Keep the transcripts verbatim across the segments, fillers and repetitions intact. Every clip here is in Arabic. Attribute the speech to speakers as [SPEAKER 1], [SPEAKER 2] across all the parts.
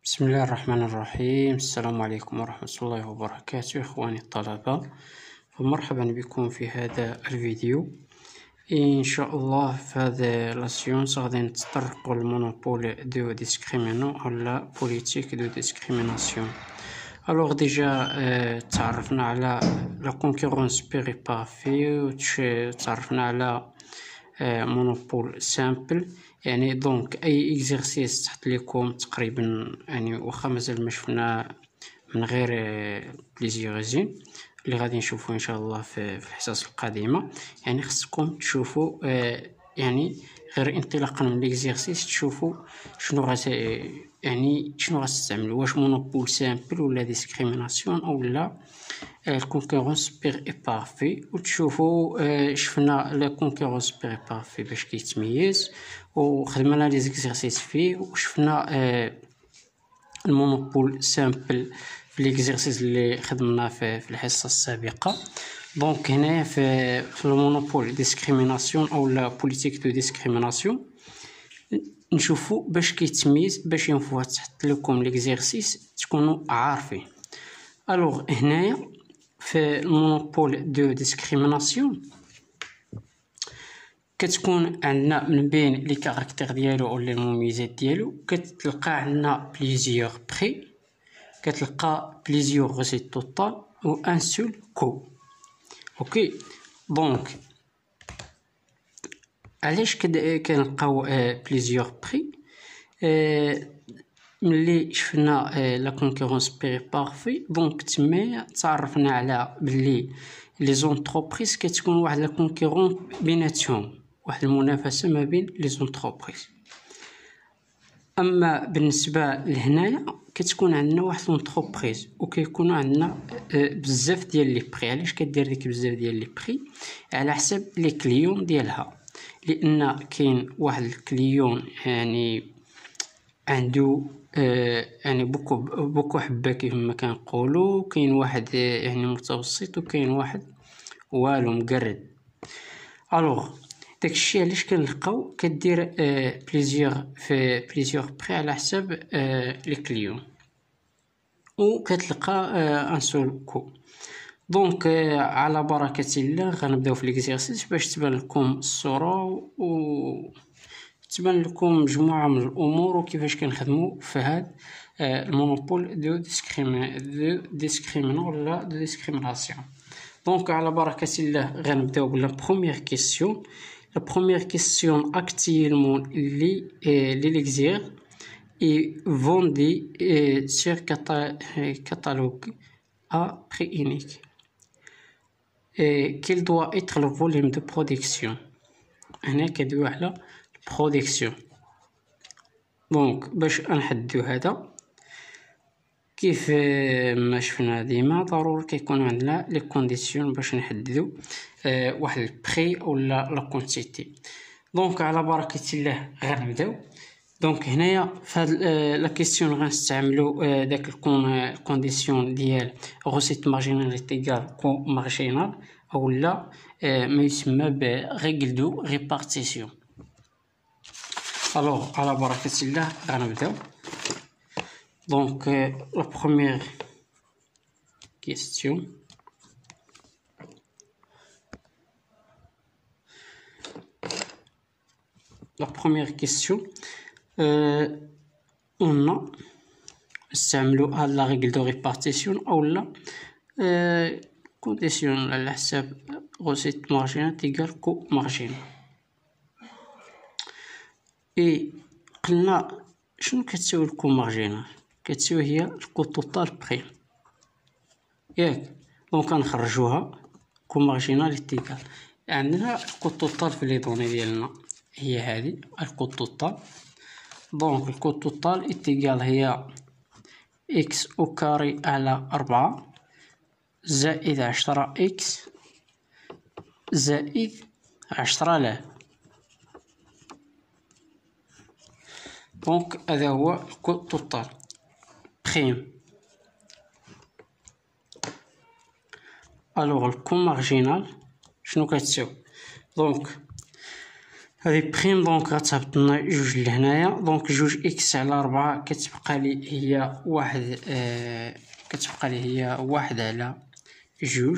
[SPEAKER 1] بسم الله الرحمن الرحيم. السلام عليكم ورحمة الله وبركاته إخواني الطلبة، ومرحبا بكم في هذا الفيديو. إن شاء الله في هذا لاسيونس غادي نتطرقوا للمونوبول دو ديسكريمينون أو لا بوليتيك دو ديسكريميناسيون. الوغ ديجا اه تعرفنا على لا كونكورونس بيغي بارفي، وتعرفنا على اه مونوبول سامبل. يعني دونك اي اكزرسيس تحط لكم تقريبا، يعني واخا مازال ما شفنا من غير بليزيوغزين اللي غادي نشوفوا ان شاء الله في الحصص القادمه. يعني خصكم تشوفوا آه يعني غير انطلاقا من الاكزرسيس تشوفوا شنو غا يعني شنو غتستعملوا، واش مونوبول سامبل ولا ديسكريميناسيون او لا الكونكورونس بيغ اي بارفي. وتشوفوا آه شفنا لا كونكورونس بيغ اي بارفي باش كيتميز، وخدمنا لي زيكزرسيس فيه، وشفنا آه المونوبول سامبل في ليكزرسيس اللي خدمنا في, في الحصه السابقه. دونك هنايا في, في المونوبول ديسكريميناسيون او لا بوليتيك دو ديسكريميناسيون نشوفوا باش كيتميز، باش ينفوا تحط لكم ليكزرسيس تكونوا عارفين. الوغ هنايا في المونوبول دو ديسكريميناسيون كتكون عندنا من بين لي كاركتير ديالو ولا المميزات ديالو كتلقى عندنا بليزيور بري، كتلقى بليزيور ريسيت توتال و ان سول كو. اوكي دونك علاش كنلقاو بليزيور بري؟ آه ملي شفنا آه لا كونكورونس بيغي بارفي، دونك تما تعرفنا على بلي لي زونتربريز كتكون واحد لا كونكورون بيناتهم، واحد المنافسه ما بين لي زونتربريز. اما بالنسبه لهنايا كتكون عندنا واحد لونتربريز وكيكون عندنا بزاف ديال لي بري. علاش كدير ديك بزاف ديال لي بري؟ على حسب لي كليون ديالها، لان كاين واحد الكليون يعني عنده آه يعني بوكو بوكو حبه كيف ما كنقولوا، كاين واحد يعني متوسط وكاين واحد والو مقرد. الوغ داكشي علاش كنلقاو كدير آه بليزيور في بليزيور بري على حساب آه لي كليون، و كتلقى آه ان سول كو. دونك آه على بركه الله غنبداو في ليكزيرسيس باش تبان لكم الصوره و تبان لكم مجموعه من الامور وكيفاش كنخدموا في هذا آه المونوبول دو ديسكريمين دو ديسكريمينون ولا دو ديسكريميناسيون. دونك على بركه الله غنبداو بلا بروميير كيسيون. La première question actuellement les les l'exerce et vendée sur catalogue à prix unique. Et quel doit être le volume de production? هنا كدوي على البرودكسيون. دونك باش نحددو هذا كيف ما شفنا ديما ضروري كيكون عندنا لي كونديسيون باش نحددو أه واحد البري ولا لا كونتيتي. دونك على بركه الله غنبداو. دونك هنايا في هاد لا كيسيون غنستعملو أه داك الكونديسيون ديال غوسيت مارجينال ايغال كو مارجينال اولا أه ما يسمى بريغل دو ريبارتيسيون. الوغ على بركه الله غنبداو. Donc, euh, la première question. La première question. Euh, on a نستعملو à la règle de répartition ou la euh, condition على حساب recette marginale égale coût marginal. Et قلنا شنو كتساوي الكو مارجينال؟ كتساوي هي الكو توتال بري ياك. دونك غنخرجوها كو مارجينال تيكال عندنا الكو توتال في لي دوني ديالنا هي هذه الكو توتال. دونك الكو توتال تيكال هي اكس او كاري على أربعة زائد عشرة اكس زائد عشرة لا. دونك هذا هو الكو توتال بريم. الوغ الكو مارجينال شنو كتساوي؟ دونك هذه بريم، دونك غتهبط لنا جوج لهنايا. دونك جوج اكس على ربعة كتبقى لي هي واحد، آه كتبقى لي هي واحد على جوج،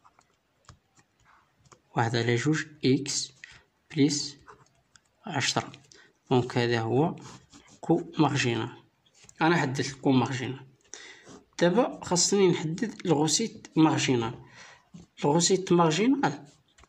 [SPEAKER 1] واحد على جوج اكس بليس عشرة. دونك هذا هو كو مارجينال. انا حددت الكو مارجينال. دابا خاصني نحدد الغوسيت مارجينال. الغوسيت مارجينال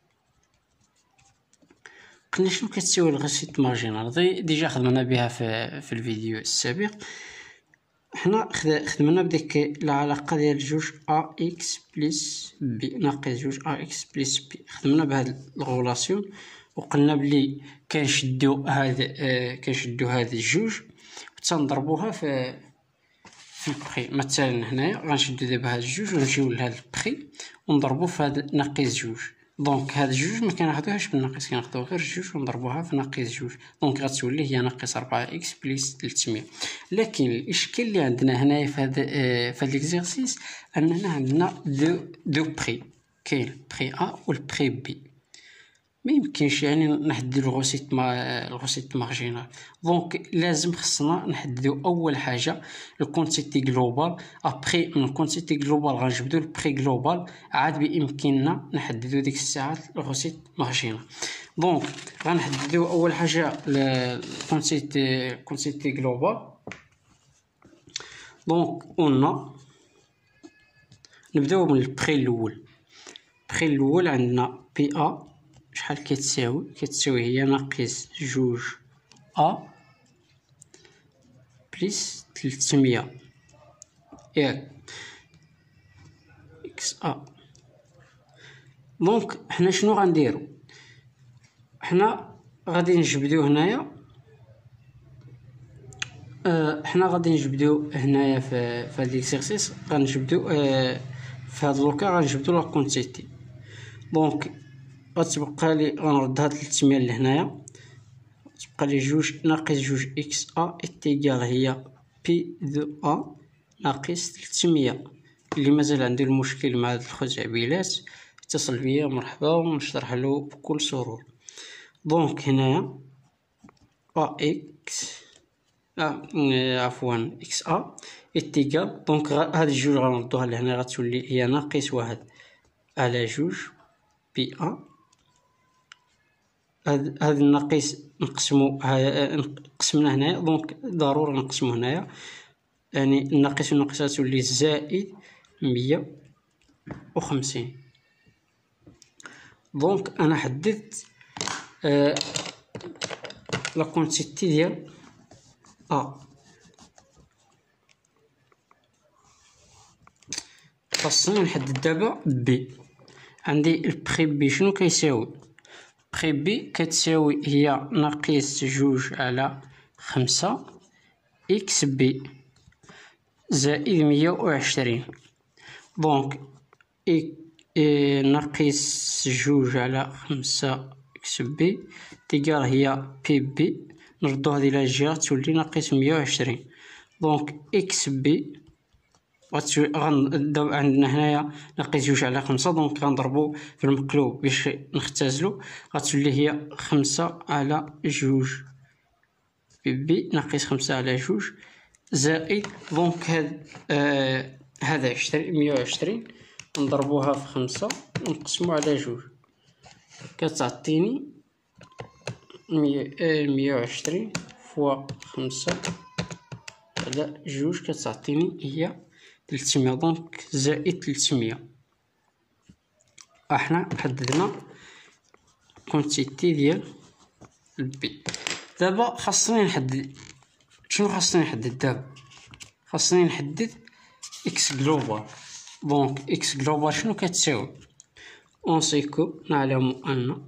[SPEAKER 1] قلنا شنو كتساوي الغوسيت مارجينال، دي ديجا خدمنا بها في في الفيديو السابق. حنا خدمنا بديك العلاقه ديال جوج ا اكس بلس بي ناقص جوج ا اكس بلس بي. خدمنا بهاد الغولاسيون وقلنا بلي كنشدو هاد آه كنشدو هاد الجوج وتنضربوها في في البري. مثلا هنايا غنشدو دابا هاد الجوج ونمشيو لهاد البري ونضربو في هاد ناقص جوج. دونك هاد الجوج ما كناخدوهاش بالناقص، كناخدو غير الجوج ونضربوها في ناقص جوج. دونك غتولي هي ناقص ربعة اكس بلس ثلاثمية. لكن الاشكال اللي عندنا هنايا في هاد آه في هاد ليكزيرسيس اننا عندنا دو دو بري، كاين البري ا والبري بي. ما يمكنش يعني نحددو الغوسيت ما الغوسيت مارجينال. دونك لازم خصنا نحددو اول حاجه الكونتيتي جلوبال. ابري من الكونتيتي جلوبال غنجبدو البري جلوبال، عاد بامكاننا نحددو ديك الساعه الغوسيت مارجينال. دونك غنحددو اول حاجه الكونتيتي كونتيتي جلوبال. دونك قلنا نبداو من البري الاول. البري الاول عندنا بي ا شحال كتساوي؟ كتساوي هي ناقص جوج ا بلس ثلاثمية ياك اكس ا. دونك حنا شنو غنديرو؟ حنا غادي نجبدو هنايا أه حنا غادي نجبدو هنايا في في هاد ليكسيرسيس غنجبدو أه في هاد لوكا غنجبدو لا كونتيتي. دونك غتبقى لي غنرد هاد ثلاثمية لهنايا، تبقى لي جوج ناقص جوج اكس ا اتيكال هي بي دو ا ناقص ثلاثمية. اللي مازال عنده المشكل مع هاد الخزعبيلات اتصل بيا مرحبا ونشرح له بكل سرور. دونك هنايا ا اكس اه عفوا اكس ا اتيكال، دونك هاد الجوج غنردوها لهنا غتولي هي ناقص واحد على جوج بي ا. هاد هاد الناقص نقسمو قسمنا هنايا، دونك ضروري نقسمو هنايا، يعني الناقص والناقص غتولي زائد مية وخمسين. دونك انا حددت آه لا كونتيتي ديال ا. خاصني نحدد دابا بي. عندي البري بي شنو كيساوي؟ بري بي كتساوي هي ناقص جوج على خمسة اكس بي زائد مية وعشرين. دونك إيه إيه ناقص جوج على خمسة اكس بي تيجار هي بي بي، نردو هذه للجهة تولي ناقص مية وعشرين. دونك اكس بي غنبداو عندنا هنايا ناقص جوج على خمسة، دونك غنضربو في المقلوب باش نختزلو، غتولي هي خمسة على جوج بي بي ناقص خمسة على جوج زائد دونك هاد آه هذا عشرين مية وعشرين نضربوها في خمسة ونقسمو على جوج كتعطيني مية آه مية وعشرين فوا خمسة على جوج كتعطيني هي ثلاثمية. دونك زائد ثلاثمية. احنا حددنا كونتيتي ديال البي. دابا خاصني نحدد شنو خاصني نحدد دابا؟ خاصني نحدد اكس جلوبال. دونك اكس جلوبال شنو كتساوي؟ اون سيكو نعلم ان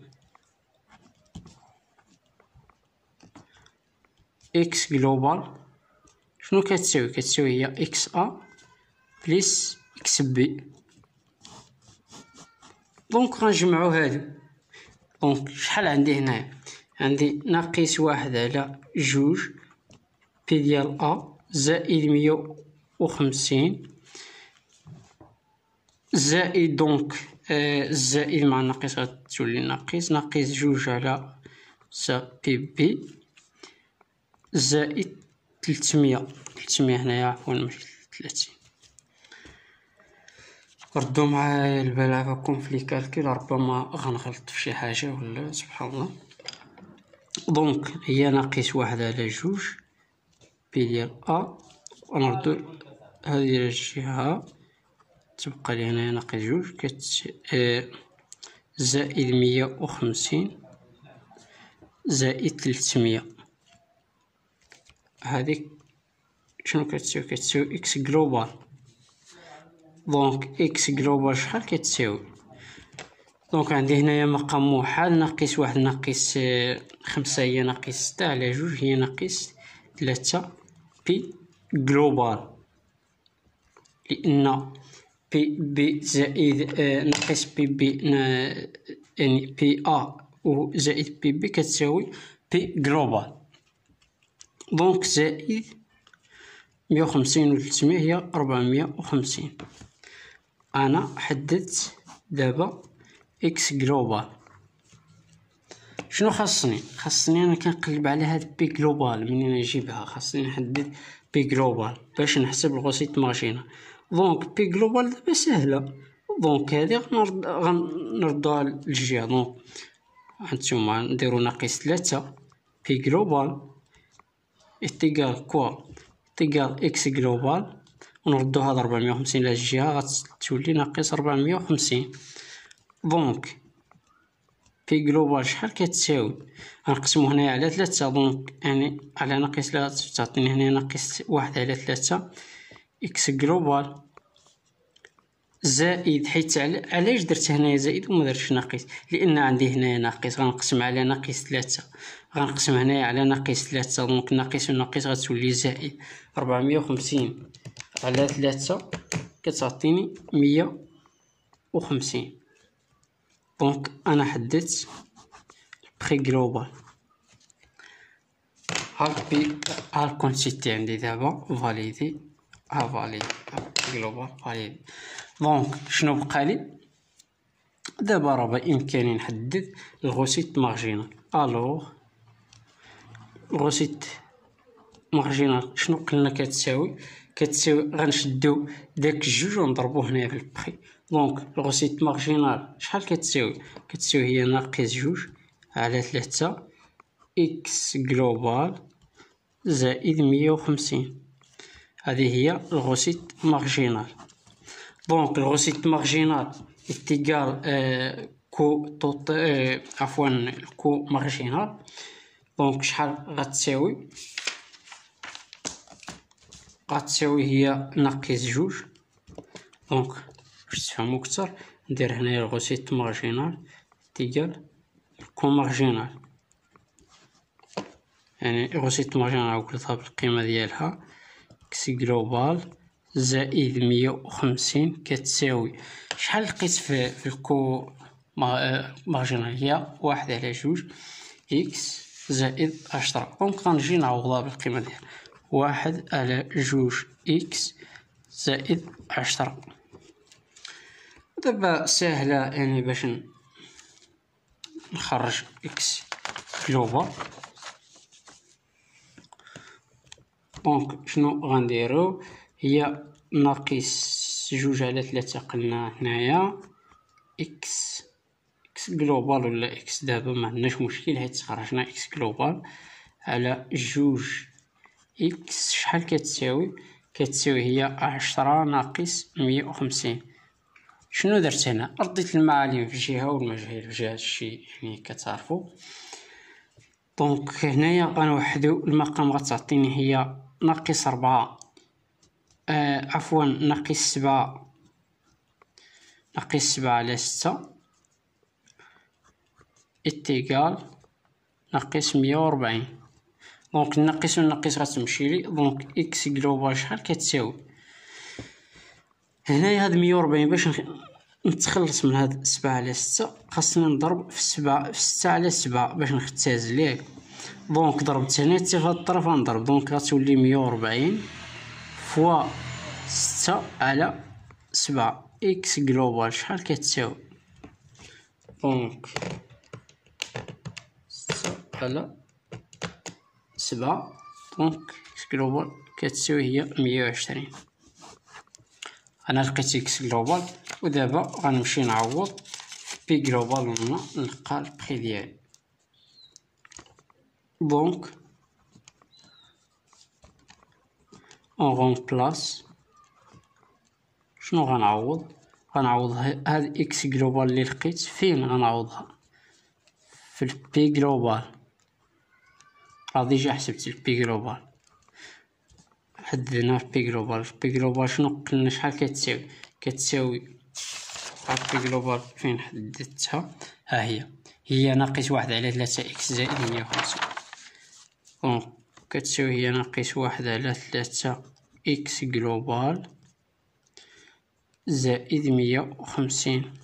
[SPEAKER 1] اكس جلوبال شنو كتساوي؟ كتساوي هي اكس ا بلس اكس بي. دونك غنجمعو هادو. دونك شحال عندي هنايا؟ عندي ناقص واحد على جوج بي ديال ا زائد مية وخمسين زائد دونك آه الزائد مع الناقص غتولي ناقص ناقص جوج على خمسة بي بي زائد تلتمية تلتمية هنايا عفوا ماشي تلاتين. ردوا معايا البال عفاكم في لي كالكول، ربما غنغلط في شي حاجة ولا سبحان الله. دونك هي ناقص واحد على جوج بي ديال أ، ونردو هادي الجهة تبقى لي هنايا ناقص جوج كت آه زائد مية وخمسين زائد تلتمية. هاديك شنو كتساوي؟ كتساوي إكس جلوبال. دونك إكس جلوبال شحال كتساوي؟ دونك عندي هنايا مقام واحد ناقص واحد ناقص خمسة هي ناقص ستة على جوج هي ناقص ثلاثة بي جلوبال، لأن بي بي زائد آه ناقص بي بي يعني بي أ و زائد بي بي كتساوي بي جلوبال. دونك زائد مية وخمسين و تلتمية هي ربعمية وخمسين. أنا حددت دابا إكس جلوبال. شنو خاصني؟ خاصني أنا كنقلب على هاد بي جلوبال منين نجيبها، خاصني نحدد بي جلوبال باش نحسب الغوسيط مارجينال. دونك بي جلوبال دابا ساهلة، دونك هادي غنرد غنردوها للجهة. دونك هانتوما نديرو ناقص ثلاثة بي جلوبال إتيكال كوا إتيكال إكس جلوبال، ونردو هاد ربعمية وخمسين للجهة غتولي ناقص ربعمية وخمسين. دونك بي جلوبال شحال كتساوي؟ غنقسمو هنايا على ثلاثة، دونك يعني على ناقص ثلاثة تعطيني هنا ناقص واحد على ثلاثة إكس جلوبال زائد، حيت علاش درت هنايا زائد وما درتش ناقص؟ لأن عندي هنايا ناقص غنقسم على ناقص ثلاثة، غنقسم هنايا على ناقص ثلاثة، دونك ناقص وناقص غتولي زائد. ربعمية وخمسين على ثلاثة كتعطيني مية وخمسين. دونك أنا حددت البري جلوبال. ها بي ها الكونتيتي عندي دابا فاليدي، ها فاليدي جلوبال فاليدي. دونك شنو بقالي دابا؟ راه بإمكاني نحدد الغوسيط مارجينال. الوغ الغوسيط مارجينال شنو قلنا كتساوي؟ كتساوي غنشدو داك الجوج ونضربو هنايا في البخي. دونك الغوسيط مارجينال شحال كتساوي؟ كتساوي هي ناقص جوج على ثلاثة إكس جلوبال زائد مية وخمسين. هذه هي الغوسيط مارجينال. دونك الغوسيط مارجينال إتيكال آه كو توط آه عفوا الكو مارجينال. دونك شحال غتساوي؟ غتساوي هي ناقص جوج. دونك باش تفهمو كتر ندير هنايا الغوسيط مارجينال إتيكال كو مارجينال، يعني الغوسيط مارجينال قلتها بالقيمة ديالها إكس جلوبال زائد مية وخمسين كتساوي شحال لقيت في, في الكو مارجينال؟ هي واحد على جوج إكس زائد عشرة. دونك غنجي نعوضها بالقيمة ديالها واحد على جوج إكس زائد عشرة. دابا ساهلة يعني باش نخرج إكس جلوبال. دونك شنو غنديرو؟ هي ناقص جوج على ثلاثة قلنا هنايا إكس إكس جلوبال ولا إكس دابا ما عندناش مشكل حيت خرجنا إكس جلوبال على جوج إكس شحال كتساوي؟ كتساوي هي عشرة ناقص مية وخمسين. شنو درت هنا؟ رديت المعالم في جهة والمجهول في جهة، الشي يعني كتعرفو. دونك هنايا غنوحدو المقام غتعطيني هي ناقص ربعة آه عفوا ناقص سبعة ناقص سبعة على ستة إتيكال ناقص مية وربعين. دونك الناقص والناقص غتمشي لي. دونك إكس جلوبال شحال كتساوي؟ هنايا هاد مية وربعين باش نتخلص من هاد سبعة على ستة خاصني نضرب في سبعة في ستة على سبعة باش نختاز ليه. دونك ضربت هنا حتى في هاد الطرف غنضرب، دونك غتولي مية وربعين فوا ستة على سبعة. إكس جلوبال شحال كتساوي؟ دونك ستة على سبعة. دونك إكس جلوبال كتساوي هي مية وعشرين. أنا لقيت إكس جلوبال، ودابا غنمشي نعوض بي جلوبال هنا نلقى البخي ديالي. دونك اون غومبلاس شنو غنعوض؟ غنعوض هاد إكس جلوبال اللي لقيت فين غنعوضها؟ في البي جلوبال. راه ديجا حسبت البي جلوبال، حددنا البي جلوبال. البي جلوبال شنو قلنا شحال كتساوي؟ كتساوي البي جلوبال فين حددتها؟ ها هي هي ناقص واحد على ثلاثة إكس زائد مية وخمسين. دونك كتساوي هي ناقص واحد على ثلاثة إكس جلوبال زائد مية وخمسين،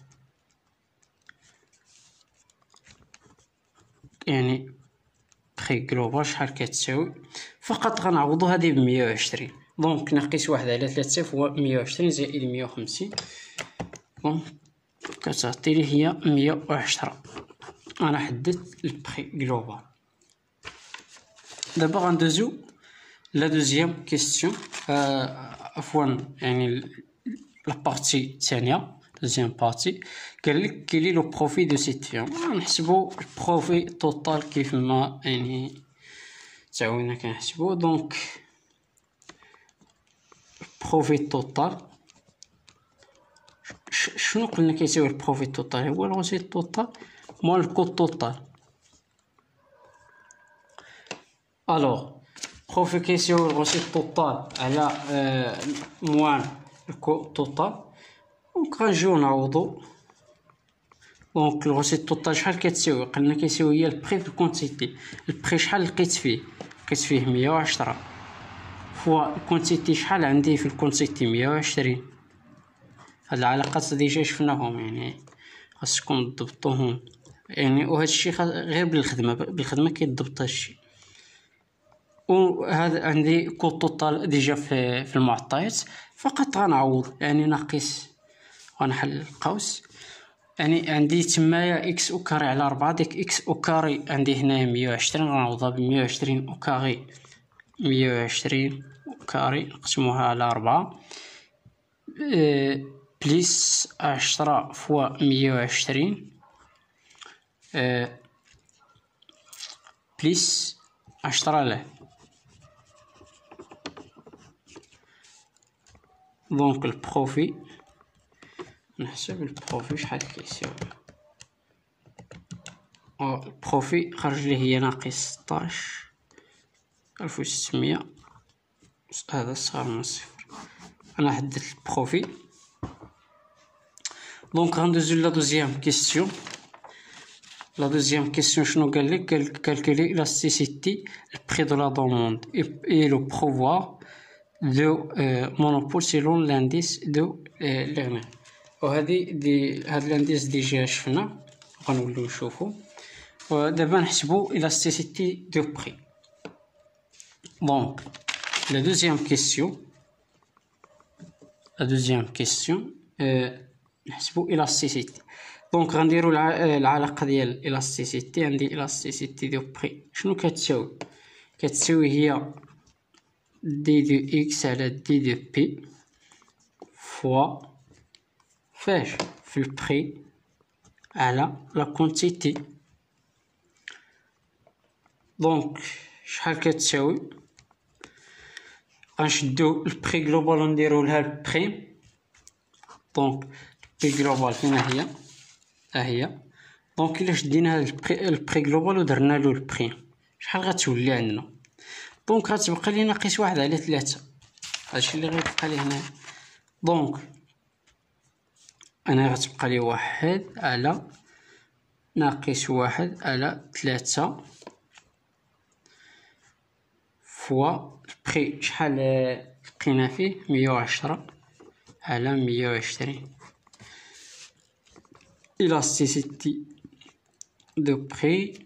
[SPEAKER 1] يعني بخي جلوبال شحال كتساوي؟ فقط غنعوضو هادي بمية وعشرين. دونك ناقص واحد على ثلاثة هو مية وعشرين زائد مية وخمسين، دونك كتعطيني هي مية وعشرة. أنا حددت البخي جلوبال. دابا غندوزو لا دوزيام كيستيون، عفوا يعني لابارتي الثانية، دوزيام بارتي. قالك كيلي لو بروفي دو سيت فيرم. نحسبو البروفي توتال كيف ما يعني تعاونا كنحسبو. دونك البروفي توتال شنو قلنا كيساوي البروفي توتال؟ هو الغوسيت توتال موال الكود توتال. الوغ بروفي كيساوي الغوسيت توتال على آه موال الكود توتال. دونك غنجيو نعوضو. دونك الغوسيت توتال شحال كتساوي؟ قلنا كيساوي هي البري في الكونتيتي. البري شحال لقيت فيه؟ لقيت فيه مية وعشرة فوا الكونتيتي شحال عندي في الكونتيتي؟ مية وعشرين. هاد العلاقات ديجا شفناهم، يعني خاصكم تضبطوهم يعني. وهذا الشيء غير بالخدمه بالخدمه كيتضبط هادشي. وهذا عندي كود توتال ديجا في في المعطيات، فقط غنعوض يعني ناقص غنحل القوس. يعني عندي تمايا اكس او كاري على أربعة. ديك اكس او كاري عندي هنايا مية وعشرين، غنعوضها بمية وعشرين او كاري. مية وعشرين او كاري نقسموها على أربعة أه بليس عشرة فوا مية وعشرين أه بليس عشرة له. دونك البروفي نحسب البروفي شحال كيساوي. او البروفي خرج لي هي ناقص ستاش ألف وستمية، هذا صغر من صفر. انا حددت البروفي. دونك غندوزو لا دوزيام كيستيون. لا دوزيام كيستيون شنو قال لك؟ قال كالكولي الاستيسيتي البري دو لا دوموند اي لو بروفوار دو مونوبول سيلون لانديس دو ليغني. وهذه دي هاد لانديس ديجا شفنا، غنوليو نشوفو. ودابا نحسبو الاستيسيتي دو بري. دونك لا دوزيام كيستيون لا دوزيام كيستيون نحسبو الاستيسيتي. دونك غنديرو العلاقه ديال الاستيسيتي. عندي الاستيسيتي دو بري شنو كتساوي؟ كتساوي هي دي دو اكس على دي دو بي فوا فاش في البري على لا كونتيتي. دونك شحال كتساوي؟ غنشدو البري جلوبال ونديرو لها البريم. دونك البري جلوبال فين هي؟ ها هي. دونك الا شدينا هاد البري جلوبال ودرنا له البريم شحال غتولي عندنا؟ دونك غتبقى لي ناقص واحد على ثلاثة. هادشي اللي غيبقى لي هنا. دونك انا غتبقى لي واحد على ناقص واحد على ثلاثة فوا البري شحال لقينا فيه؟ مية وعشرة على مية وعشرين. الاستيسيتي دو بري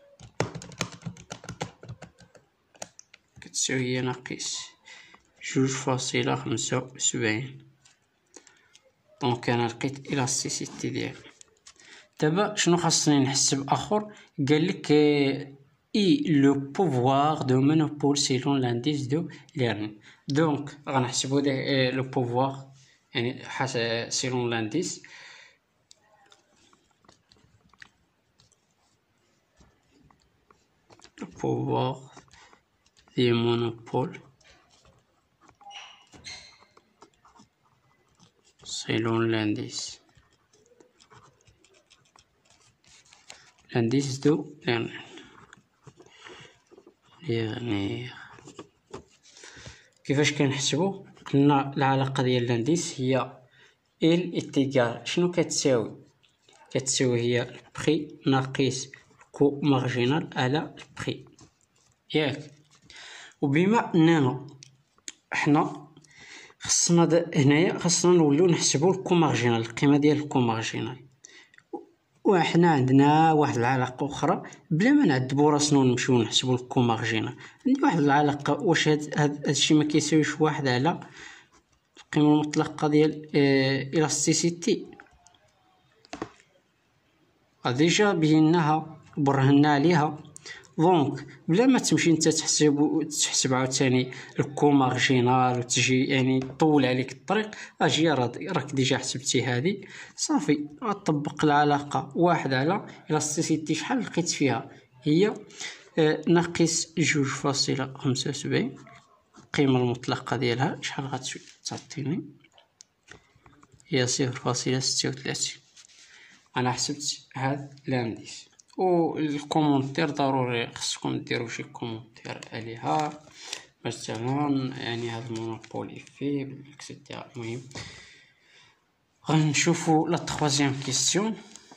[SPEAKER 1] كتساوي هي ناقص جوج فاصلة خمسة وسبعين. دونك انا لقيت الاستيسيتي ديالي. دابا شنو خاصني نحسب اخر؟ قال لك et le pouvoir de monopole selon l'indice de Lerner. Donc غنحسبوا le pouvoir يعني حسب selon l'indice. Le pouvoir des monopoles selon l'indice l'indice de Lerner. Lerner كيفاش كنحسبوا؟ قلنا العلاقه ديال الانديس هي ال اتيغال شنو كتساوي؟ كتساوي هي البري ناقص كو مارجينال على البري ياك. وبما اننا حنا خصنا هنايا خصنا نوليو نحسبوا الكو مارجينال، القيمه ديال الكو مارجينال، وحنا عندنا واحد العلاقه اخرى بلا ما نعذبوا راسنا ونمشيو نحسبوا الكو مارجينال. عندي واحد العلاقه، واش هاد هاد الشيء ما كيساويش واحد على القيمه المطلقه ديال الاستيسيتي؟ ديجا بيناها برهنا عليها. دونك بلا ما تمشي انت تحسب تحسب عاوتاني الكو مارجينال وتجي يعني طول عليك الطريق، اجي راك ديجا حسبتي هذه صافي. غطبق العلاقه واحد على الاستيسيتي شحال لقيت فيها هي آه ناقص جوج فاصلة خمسة وسبعين. القيمه المطلقه ديالها شحال غتعطيني؟ هي صفر فاصلة ستة وثلاثين. انا حسبت هذا الانديس. والكومونتير ضروري خصكم ديروا شي كومونتير عليها مثلا يعني هذا المونوبولي فيه اكسيتيرا. المهم غنشوفوا لا troisième question.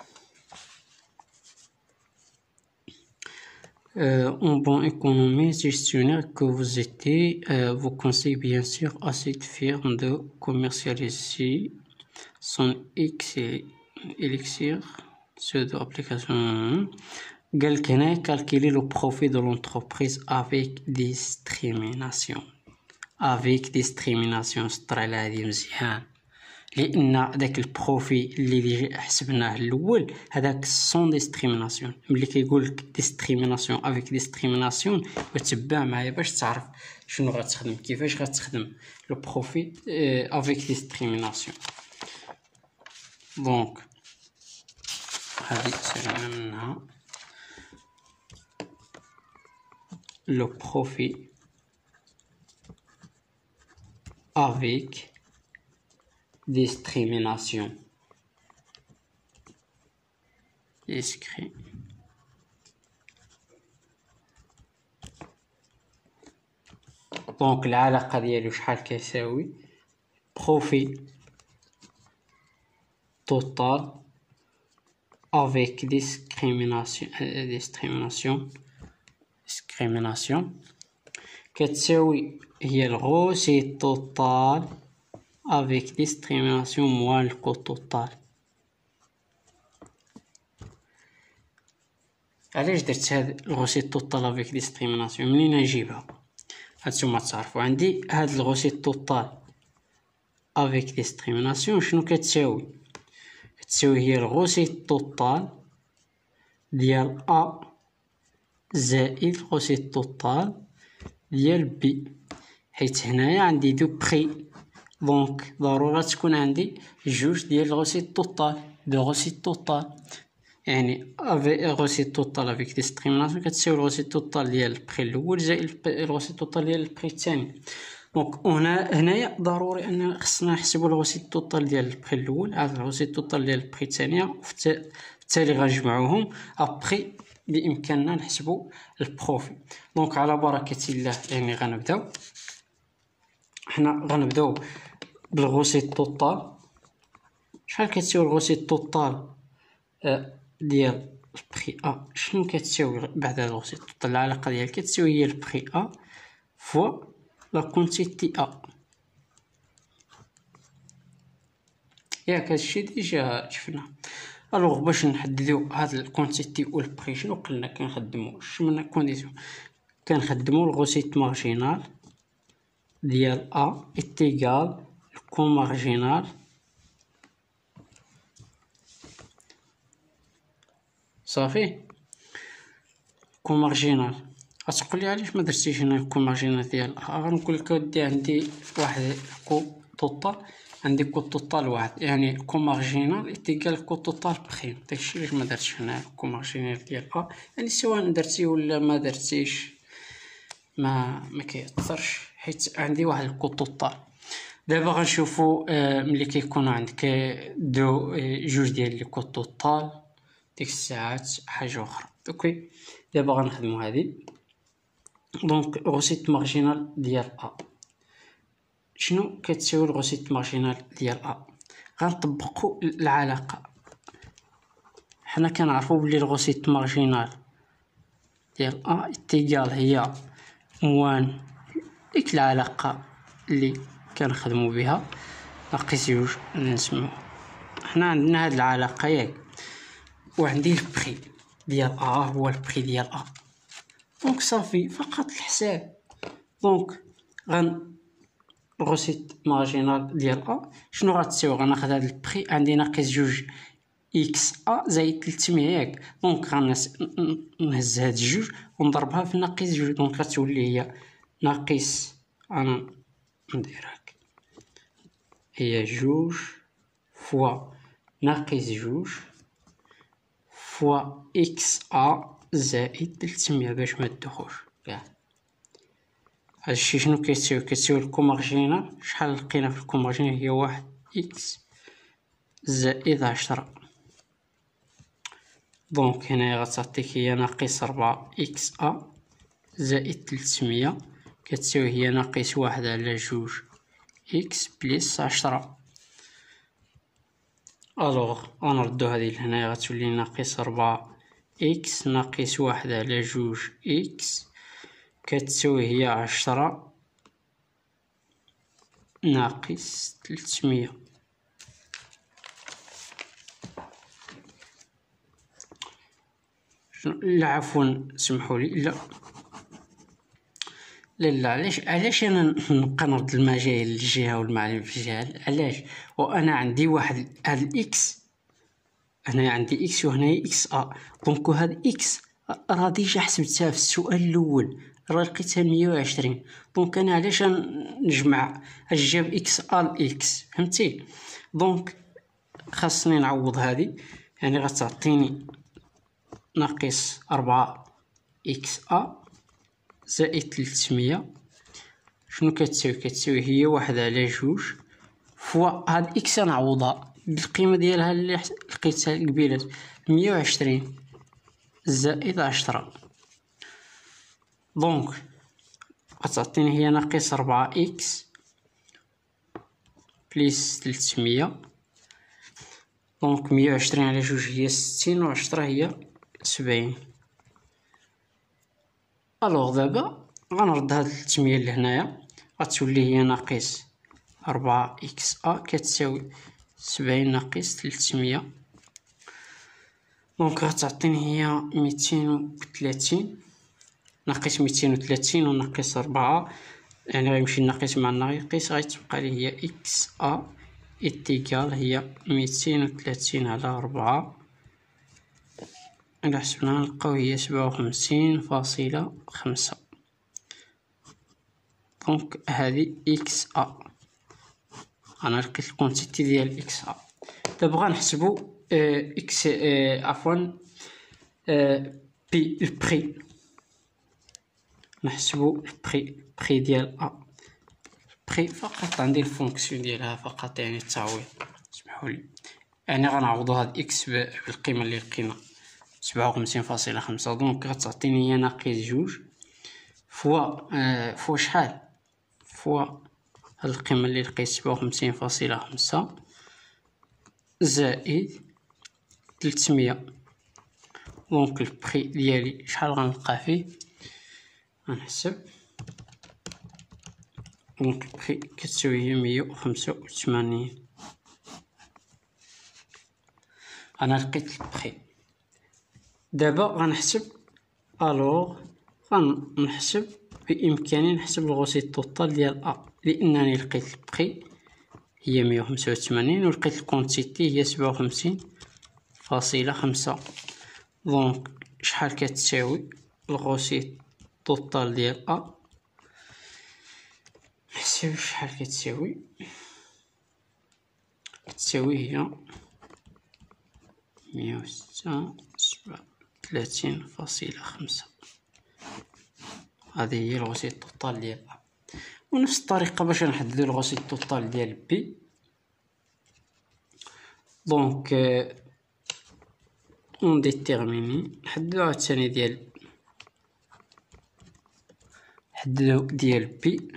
[SPEAKER 1] Euh, en bon économiste gestionnaire que vous étiez, euh, vous conseillez bien sûr à cette firme de commercialiser son élixir pseudo application. قال لك هنا calculer le profit de l'entreprise avec discrimination. avec discrimination سطر هذه مزيان، لان داك البروفي اللي حسبناه الاول هذاك سون ديسكريميناسيون. ملي كيقول لك ديسكريميناسيون افيك ديسكريميناسيون تبع معايا باش تعرف شنو غتخدم، كيفاش غتخدم لو بروفي افيك ديسكريميناسيون. دونك هذه سمعنا منها le profit avec discrimination. Discri دونك العلاقة ديالو شحال كيساوي؟ profit total avec discrimination discrimination discrimination كتساوي هي الغوسي توتال avec discrimination moins le coût total. علاش درت هاد الغوسي توتال avec discrimination؟ منين نجيبها؟ هانتوما تعرفوا عندي هاد الغوسي توتال avec discrimination شنو كتساوي؟ كتساوي هي الغوسي توتال ديال A زائد الغوسي توتال ديال بي، حيت هنايا عندي دو بري. دونك ضروري تكون عندي جوج ديال الغوسي توتال دو غوسي توتال، يعني غوسي توتال افيك ديسكريميناسيون كتساوي الغوسي توتال ديال البري الاول زائد الغوسي توتال ديال البري الثاني. دونك هنا هنايا ضروري ان خصنا نحسبوا الغوسي توتال ديال البري الاول على الغوسي توتال ديال البري الثانيه، وبالتالي غنجمعوهم ابري بامكاننا نحسبوا البروفي. دونك على بركه الله يعني غنبداو حنا غنبداو بالغوسي توتال. شحال كتساوي الغوسي توتال ديال البري ا؟ شنو كتساوي بعد الغوسي توتال؟ العلاقه ديال كتساوي هي البري ا فوا لا كونتيتي ا. ياك هادشي ديجا شفنا. الوغ باش نحددو هاد الكونتيتي والبري شنو قلنا كنخدمو؟ شمنا كونديسيون؟ كنخدمو الغوسيت مارجينال ديال ا اتيغال الكو مارجينال صافي. كومارجينال. غتقول لي علاش ما درتيش هنا الكومارجينال ديال ا؟ غنقول لك اودي عندي واحد كو توطال، عندي كو توطال واحد، يعني كومارجينال ايتيكال كو توطال بخيم. داكشي علاش ما درتش هنا الكومارجينال ديال ا، يعني سواء درتي ولا ما درتيش ما ما كيأثرش، حيت عندي واحد الكو توطال. دابا غنشوفو آه ملي كيكونوا عندك دو آه جوج ديال لي كو توطال، ديك الساعات حاجه اخرى. اوكي دابا غنخدمو هادي. دونك الغوسيت مارجينال ديال ا، شنو كتساوي الغوسيت مارجينال ديال ا؟ غنطبقوا العلاقه. حنا كنعرفوا بلي الغوسيت مارجينال ديال ا ايتيكال هي موان ديك العلاقه اللي كنخدموا بها ناقص جوج نسمو. حنا عندنا هاد العلاقه ياك، وعندي البري ديال ا هو البري ديال ا، دونك صافي فقط الحساب. دونك غن الغوسيت مارجينال ديال ا شنو غتساوي؟ غناخذ هاد البري عندي ناقص جوج اكس ا زائد ثلاثمية ياك، دونك غنهز هاد الجوج ونضربها في ناقص جوج، دونك غتولي هي ناقص، انا نديرها هي جوج فوا ناقص جوج فوا اكس ا زائد ثلاثمية باش ما تدخلش كاع. هادشي شنو كيتساوي؟ كيتساوي الكومارجينال، شحال لقينا في الكومارجينال؟ هي واحد اكس زائد عشرة، دونك هنايا غتعطيك هي ناقص ربعة اكس ا زائد ثلاثمية، كتساوي هي ناقص واحد على جوج اكس بليس عشرة. الوغ غنردو هادي لهنايا، غتولي ناقص ربعة اكس ناقص واحد على جوج اكس كتساوي هي عشرة ناقص ثلاثمية. لا عفوا سمحولي، لا لا لا علاش علاش انا نبقى نرد المجال للجهه والمعلم في الجهه؟ علاش؟ وانا عندي واحد هاد الاكس، هنا عندي اكس وهنا اكس ا، دونك هاد اكس راه ديجا حسبتها في السؤال الاول، راه لقيتها مية وعشرين، دونك انا علاش نجمع الجاب اكس ا لاكس؟ فهمتي؟ دونك خاصني نعوض هادي، يعني غتعطيني ناقص ربعة اكس ا زائد ثلاثمية، شنو كتساوي؟ كتساوي هي واحد على جوج فوا هاد اكس نعوضها بالقيمه ديالها اللي لقيتها قبيله مية وعشرين زائد عشرة، دونك غتعطيني هي ناقص ربعة اكس بليس ثلاثمية، دونك مية وعشرين على جوج هي ستين و عشرة هي سبعين. الوغ دابا غنرد هاد ثلاثمية لهنايا، غتولي هي ناقص ربعة اكس ا كتساوي سبعين ناقص ثلاثمية، دونك غتعطيني هي ميتين وثلاثين ناقص ميتين وثلاثين وناقص ربعة، يعني غيمشي الناقص مع الناقص، غتبقى لي هي اكس ا ايتيكال هي ميتين وثلاثين على ربعة، إلا حسبناها نلقاو هي سبعة وخمسين فاصلة خمسة، دونك هذه اكس ا. انا لقيت الكونتيتي ديال اكس ا. دابا غنحسبو اه اكس اه عفوا اه بي البري، نحسبو البري بري ديال ا. بري فقط عندي الفونكسيون ديالها فقط، يعني التعويض، سمحولي، يعني غنعوضو هاد اكس بالقيمه اللي لقينا سبعة وخمسين فاصلة خمسة، دونك غتعطيني هي ناقص جوج فوا اه فوا شحال؟ فوا هاد القيمه اللي لقيت سبعة وخمسين فاصلة خمسة زائد ثلاثمية، دونك البري ديالي شحال غنلقى فيه؟ غنحسب، دونك البري كتساوي هي مية وخمسة وثمانين. انا لقيت البري، دابا غنحسب. الوغ غنحسب بامكاني نحسب الغوسيت توتال ديال ا، لانني لقيت البري هي مية وخمسة وثمانين ولقيت الكونتيتي هي سبعة وخمسين فاصلة خمسة، دونك شحال كتساوي؟ الغوسيت توتال ديال أ نحسب شحال كتساوي. كتساوي هي مية وستة سبعة وثلاثين فاصلة خمسة. هذه هي الغوسيت توتال ديال أ. ونفس الطريقة باش نحددو الغوسيت توتال ديال بي. دونك اون ديتيرميني نحددو عاوتاني ديال نحددو ديال بي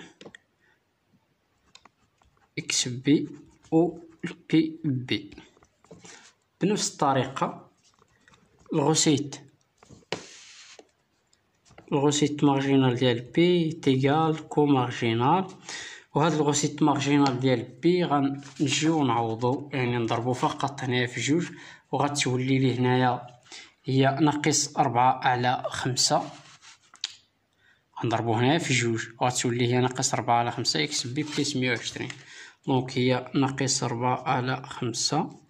[SPEAKER 1] اكس بي و بي بي بنفس الطريقة. الغوسيت الغوسيت مارجينال ديال بي تيغال كو مارجينال، وهاد الغوسيت مارجينال ديال بي غنجيو نعوضو، يعني نضربو فقط هنايا في جوج، وغتولي لي هنايا هي ناقص أربعة على خمسة. غنضربو هنايا في جوج وغتولي هي ناقص أربعة على خمسة إكس بي بليس مية وعشرين. دونك هي ناقص أربعة على خمسة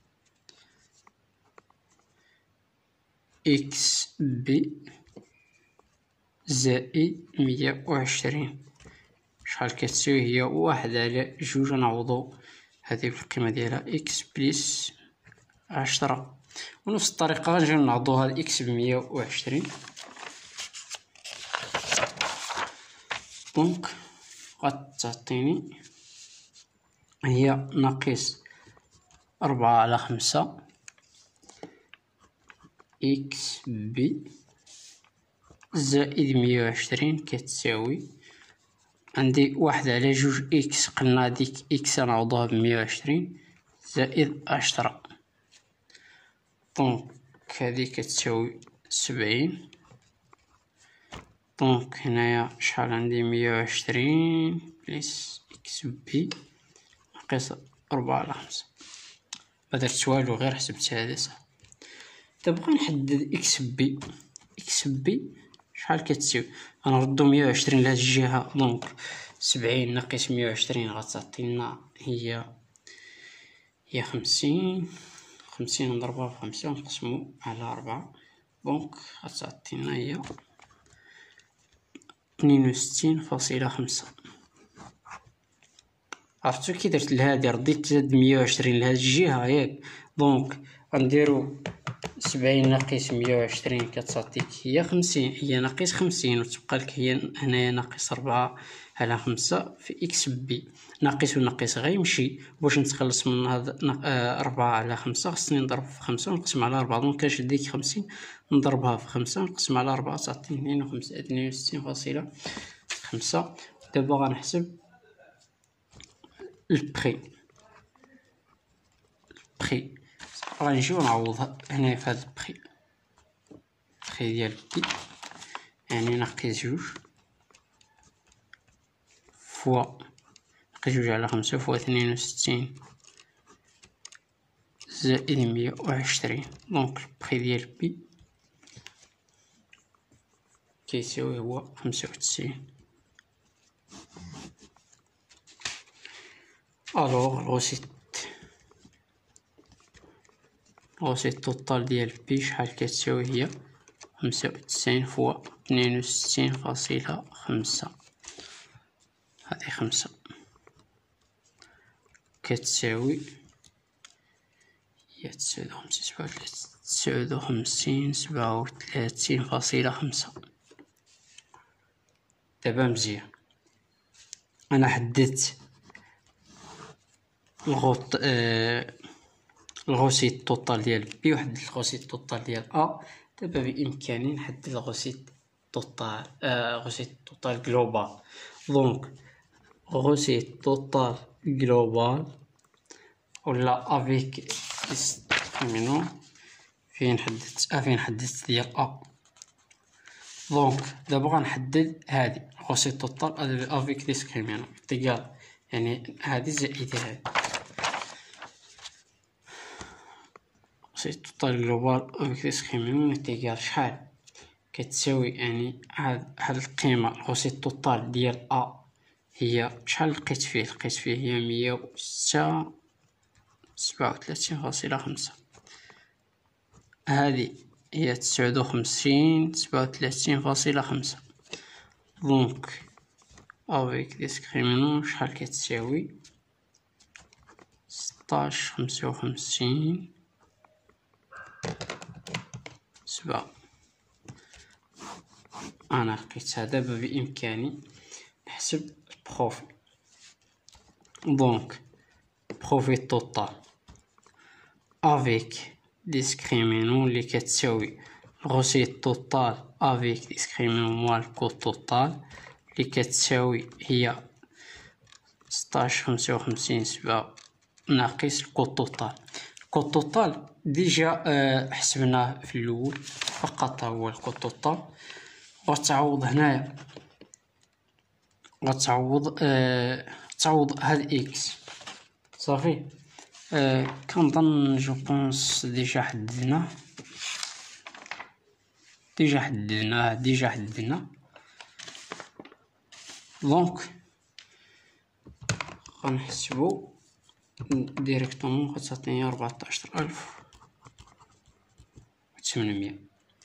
[SPEAKER 1] إكس بي زائد مية وعشرين. شحال كتساوي؟ هي واحد على جوج. نعوضو هذه بالقيمة ديالها إكس بليس عشرة. ونفس الطريقة غنجيو نعوضو هاد إكس بمية وعشرين. دونك غتعطيني هي ناقص أربعة على خمسة إكس بي زائد مية وعشرين كتساوي عندي واحد على جوج إكس، قلنا هاديك إكس نعوضوها بمية وعشرين زائد عشرة. دونك هادي كتساوي سبعين. دونك هنايا شحال عندي؟ مية وعشرين بليس إكس بي ناقص أربعة على خمسة. مدرت والو غير حسبت هذا صح. دابا غنحدد إكس بي. إكس بي شحال كتساوي؟ غنردو مية وعشرين لهاد الجهة. دونك سبعين ناقص مية وعشرين غتعطينا هي هي خمسين. خمسين نضربها في خمسة ونقسمو على أربعة. دونك غتعطينا هي اثنين وستين فاصلة خمسة. عرفتو كي درت لهادي رديت زاد مية وعشرين لهاد الجهة ياك. دونك غنديرو سبعين ناقص مية وعشرين كتعطيك هي خمسين، هي ناقص خمسين، وتبقى لك هي هنايا ناقص ربعة على خمسة في إكس بي. ناقص وناقص غيمشي. باش نتخلص من هاد ربعة على خمسة خصني نضرب في خمسة ونقسم على ربعة. دونك كنشد ديك خمسين نضربها في خمسة ونقسم على ربعة تعطيني اثنين وخمسين اثنين وستين فاصلة خمسة. دابا غنحسب البري. البري غنجيو نعوض هنا في هاد البري. البري ديال بي يعني ناقص جوج فوا ناقص جوج على خمسة فوا اثنين وستين زائد مية وعشرين. دونك البري ديال بي كيساوي هو خمسة وتسعين. الوغ الغوسيت الغوسيت توتال ديال بي شحال كتساوي؟ هي خمسة وتسعين فوا اثنين وستين فاصلة خمسة. هذه خمسة كتساوي هي تسعود وخمسين سبعة وثلاثين تسعود وخمسين سبعة وثلاثين فاصلة خمسة. دابا مزيان أنا حددت الغوط آه الغوسيت توتال ديال بي وحددت الغوسيت توتال ديال أ. دابا بإمكاني نحدد الغوسيت توتال آه غوسيت توتال جلوبال. دونك غوسيت توتال جلوبال ولا افيك ديسكريمينون فين حددت ا فين حددت ديال أ. دونك دابا غنحدد هادي غوسيت توتال افيك ديسكريمينون تيغال يعني هادي زائد هادي. غوسيت توتال جلوبال افيك ديسكريمينون تيغال شحال؟ كتساوي يعني هاد هاد القيمة الغوسيت توتال ديال أ هي شحال لقيت فيه؟ لقيت فيه هي مية وستة سبعة وثلاثين فاصلة خمسة. هادي هي تسعود وخمسين سبعة وثلاثين فاصلة خمسة. دونك افيك ديسكريمينون شحال كتساوي ستاش خمسة وخمسين سبعة. انا لقيتها دابا بامكاني نحسب البروفي. دونك بروفي توتال افيك ديسكريمينون اللي كتساوي الغوسيت توتال افيك ديسكريمينون موال الكو توتال اللي كتساوي هي ستاش خمسة وخمسين سبعة ناقص الكو توتال. الكو توتال ديجا أه حسبناه في الاول فقط هو الكو توتال. غتعوض هنايا غتعوض أه تعوض هاد اكس صافي. أه كنظن جو بونس ديجا حددنا ديجا حددنا ديجا حددنا دونك غنحسبو ديريكتومون غتعطيني ربعطاش ألف وثمنمية.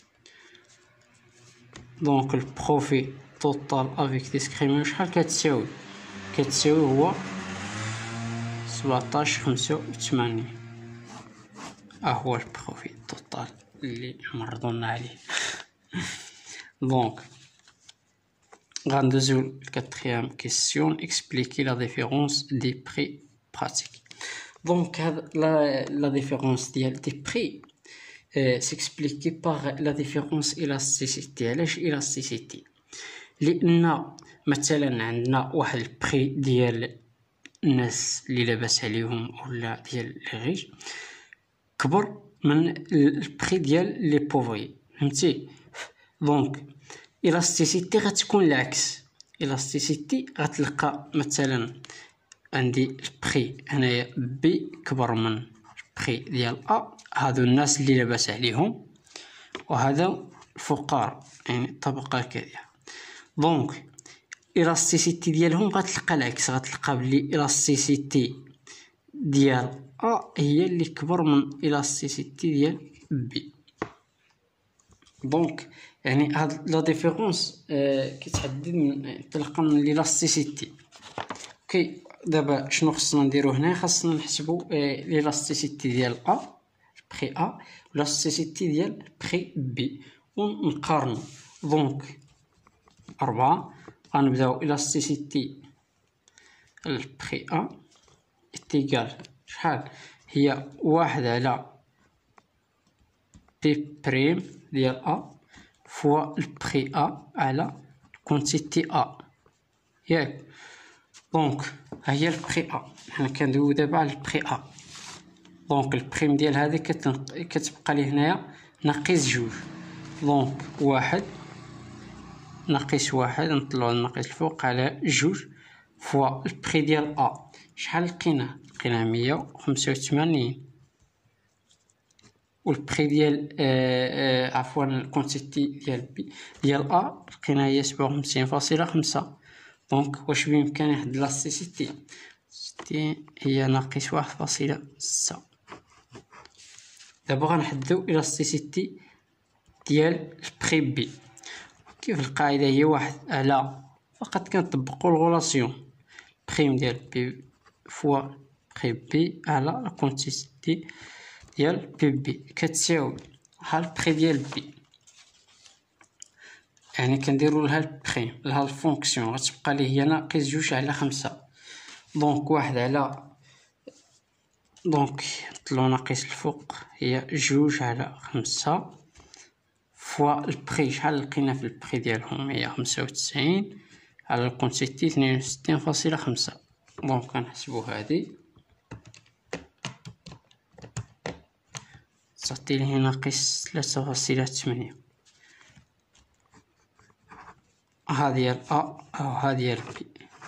[SPEAKER 1] دونك البروفي توتال افيك ديسكريمينون شحال كتساوي كتساوي هو سبعطاش خمسة وثمانين. ها هو البروفي توتال اللي مرضونا عليه. دونك غندوزو الكاتريام كيسيون اكسبليكي لا ديفيرونس دي بري براتيك. دونك هاد لا ديفيرونس ديال دي بري سيكسبليكي باغ لا ديفيرونس الاستيسيتي. علاش الاستيسيتي؟ لان مثلا عندنا واحد البري ديال الناس اللي لاباس عليهم ولا ديال الغيج كبر من البري ديال لي بوفري، فهمتي؟ دونك الاستيسيتي غتكون العكس. الاستيسيتي غتلقى مثلا عندي البري هنايا بي كبر من البري ديال ا، هادو الناس اللي لاباس عليهم وهذا الفقراء يعني الطبقه الكادحه. دونك الاستيسيتي ديالهم غتلقى العكس، غتلقى بلي الاستيسيتي ديال ا هي اللي كبر من الاستيسيتي ديال بي. دونك يعني هاد لا ديفيرونس آه كتحدد من تلقى من ليلاستيسيتي. اوكي دابا شنو خصنا نديرو هنا؟ خصنا نحسبو آه ليلاستيسيتي ديال ا بري ا ولاستيسيتي ديال بري بي ونقارنو. دونك أربعة غنبداو الاستيسيتي البري ا اتيكال شحال هي واحد على بي بريم ديال ا فوا البري ا على كونتيتي ا ياك. دونك ها هي البري ا، حنا كندويو دابا على البري ا. دونك البريم ديال هذه كتبقى لي هنايا ناقص جوج. دونك واحد ناقص واحد نطلعو الناقص الفوق على جوج فوا البري ديال ا شحال لقيناه؟ لقيناه مية وخمسة وثمانين. والبري ديال آه آه عفوا الكونتيتي ديال بي ديال ا لقيناها هي سبعة وخمسين فاصلة خمسة. دونك واش بإمكاني نحدد لاستيسيتي؟ ستي هي ناقص واحد فاصلة ستة. دابا غنحددو الاستيسيتي ديال البري بي. كيف القاعده هي واحد على فقط كنطبقوا الغولاسيون بريم ديال بي فوا بري بي على الكونتيتي ديال بي بي كتساوي ها البري ديال بي، يعني كنديروا لها البريم لها الفونكسيون غتبقى لي هي ناقص جوج على خمسة. دونك واحد على دونك نطلعو ناقص الفوق هي جوج على خمسة فوا البري شحال لقينا في البري ديالهم مية خمسة وتسعين على الكونتيتي اثنين وستين فاصلة خمسة. دونك كنحسبو هادي تعطي لي ناقص ثلاثة فاصلة ثمانية. ها ديال ا او ها ديال بي.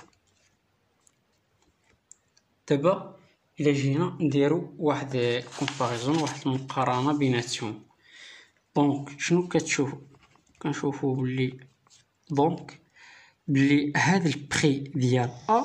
[SPEAKER 1] دابا الا جينا نديرو واحد كومباريزون واحد المقارنه بيناتهم. دونك شنو كتشوفوا؟ كنشوفوا بلي دونك بلي هذا البري ديال ا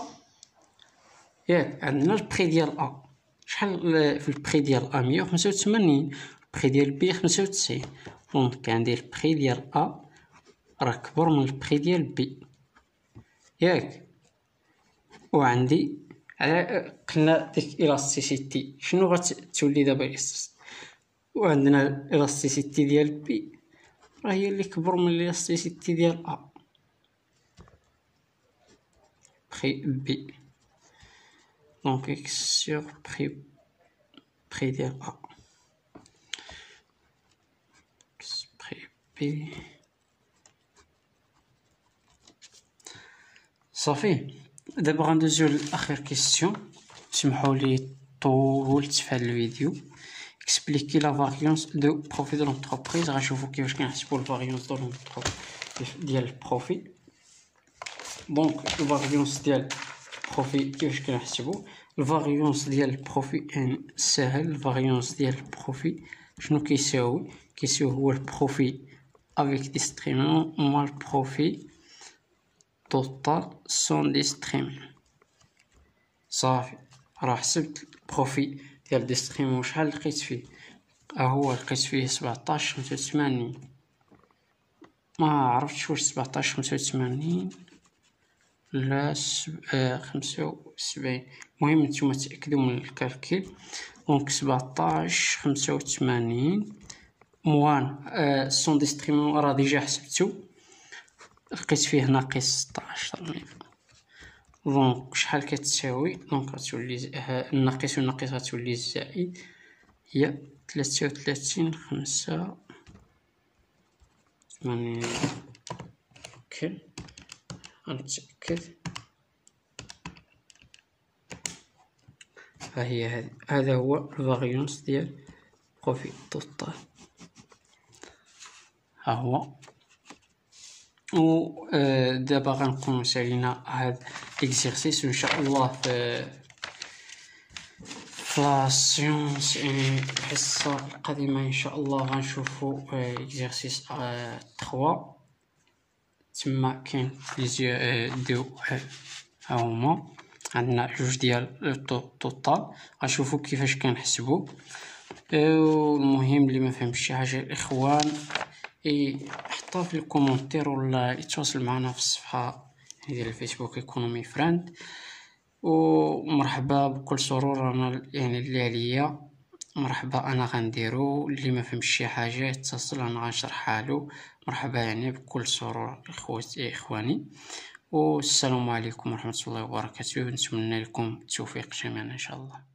[SPEAKER 1] ياك عندنا البري ديال ا شحال في البري ديال ا مية وخمسة وثمانين البخي ديال بي خمسة وتسعين، دونك عندي البخي ديال ا راه كبر من البخي ديال بي ياك. وعندي قلنا ديك الاستيسيتي شنو غتولي دابا، وعندنا الاستيسيتي ديال بي راه هي اللي كبر من الاستيسيتي ديال ا بخي بي، دونك اكس سور بخي بخي ديال ا اكس بخي بي صافي. دابا غندوزو لاخر كيسيون، سمحوا لي طولت في هذا الفيديو. expliquer la variance de profit de l'entreprise. غنشوفوا كيفاش كنحسبوا الفاريونس دو لونتربريز ديال البروفي. دونك الفاريونس ديال البروفي كيفاش كنحسبوا الفاريونس ديال البروفي ان ساهل. الفاريونس ديال البروفي شنو كيساوي؟ كيساوي هو البروفي افيك ديستريمون مع البروفي توتال سون ديستريمون. صافي راه حسبت البروفي ديال ديستريمون شحال لقيت فيه، ها هو لقيت فيه سبعطاش خمسة وثمانين، ما عرفتش واش سبعطاش خمسة وثمانين لا خمسة وسبعين، المهم نتوما تأكدوا من الكالكيل. دونك سبعطاش خمسة وثمانين موان سون ديستريمون راه ديجا حسبتو، لقيت فيه ناقص ستاش. دونك شحال كتساوي؟ دونك غتولي الناقص والناقص غتولي الزائد، هي ثلاثة وثلاثين خمسة ثمانين. اوكي غنتأكد، ها هي هذه، هذا هو الفاريونس ديال بروفي توتال، ها هو. و دابا غنكون سالينا هاد ليكزيرسيس، وان شاء الله في في سيونس الحصه القادمه ان شاء الله غنشوفوا اكزيرسيس ثلاثة. تما كاين بليزيو دو ها هما، عندنا جوج ديال توتال غنشوفوا كيفاش كنحسبوا. والمهم اللي ما فهمش شي حاجه الاخوان حطها في الكومونتير ولا يتواصل معنا في الصفحه ديال الفيسبوك ايكونومي فريند. ومرحبا بكل سرور، انا يعني اللي عليا مرحبا انا غنديرو، اللي ما فهمش شي حاجه يتصل انا غنشرحها له. مرحبا يعني بكل سرور اخوتي اخواني، والسلام عليكم ورحمه الله وبركاته. نتمنى لكم التوفيق جميعا ان شاء الله.